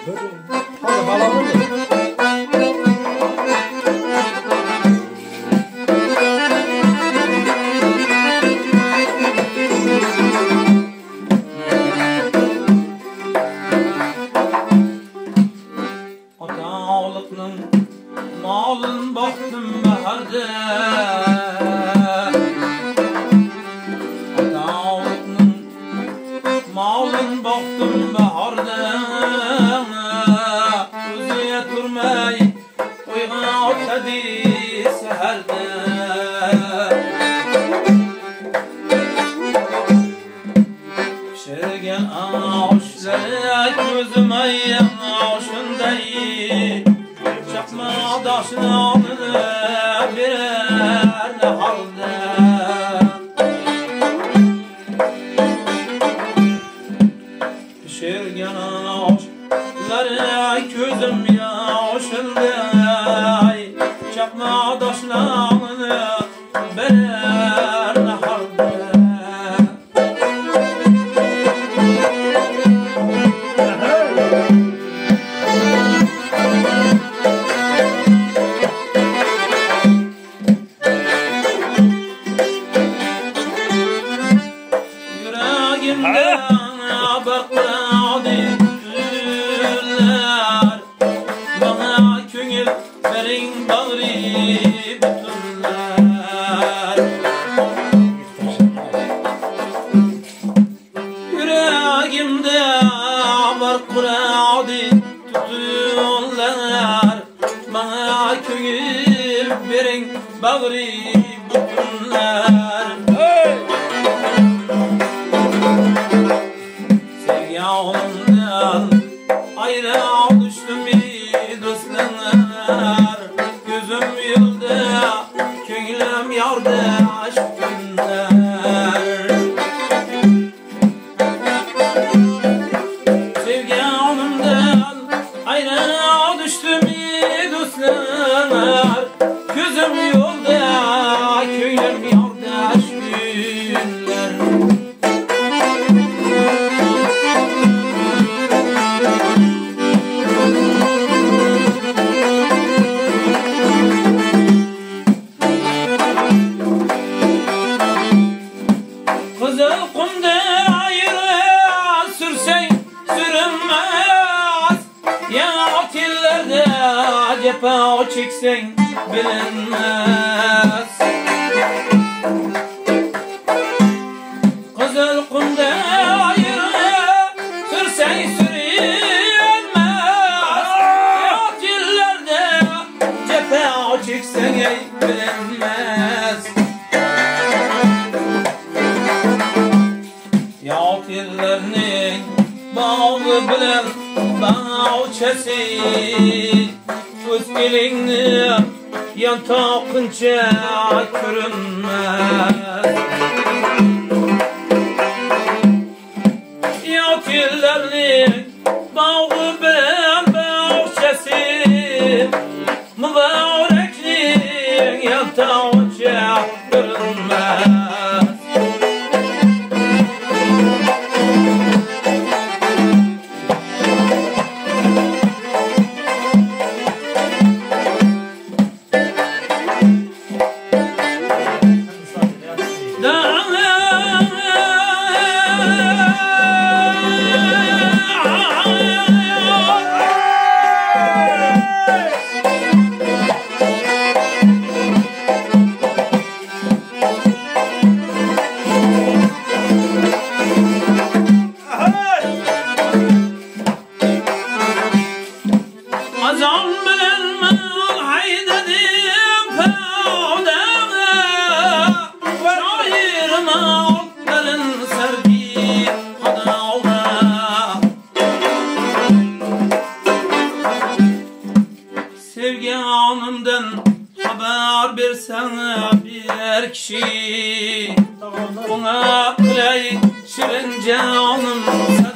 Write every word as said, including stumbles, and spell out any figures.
Hadi bala oldu. Ata-oğlukның malın baktım baharda. Ata-oğlukның malın baktım baharda. Özüye turmay uyga otadi seherda. Pişirgen ağaçlara gözüm ayyan ağaçınday. Çakma daşını alır birer halde. Pişirgen ağaçlara gözüm yaşınday. Çakma daşını alır birer halde. Yüreğimde var kuradi tutuyorlar. Bana köngül verin bağrı bütünler. Sevgi ağımdan ayrı düştüm bir dostlar. Gözüm yıldı, köngülüm yardı aşk günler. Sevgi ağımdan ayrı düştüm bir dostlar. Gözüm yıldı, köngülüm yardı aşk günler. Kızıl kumda ayrı sürsen sürünmez. Yanat illerde cefa çeksen bilinmez. Kızıl kumda ayrı sürsen sürünmez. Yanat illerde cefa çeksen bilinmez. Yağıt yerlerinin bağı bilen bağçesi. Göz elini yan takınca görünmez. Yağıt yerlerinin bağı bilen bağçesi. Mübarekliğin yan takınca görünmez. Azam bilen haydedim pevdeme. Şairime otların serdi hadavda. Sevgi anımdan haber versene bir kişi. Ona play şirin canım.